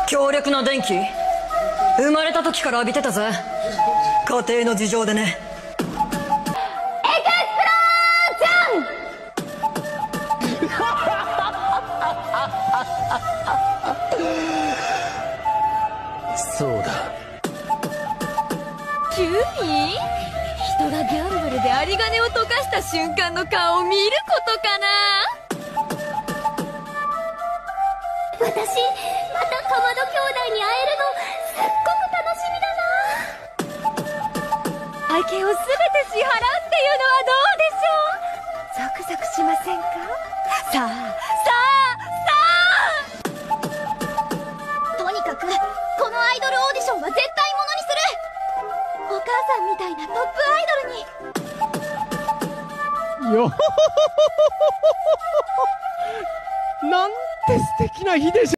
強力な電気生まれた時から浴びてたぜ。家庭の事情でね。 そうだ。 キューミー、人がギャンブルで有り金を溶かした瞬間の顔を見ることかな。 私またかまど兄弟に会えるのすっごく楽しみだな。 愛犬を全て支払うっていうのはどうでしょう。ゾクゾクしませんか。さあとにかくこのアイドルオーディションは絶対ものにする。お母さんみたいなトップアイドルに。 よほほほほほほ、なんて素敵な日でしょう。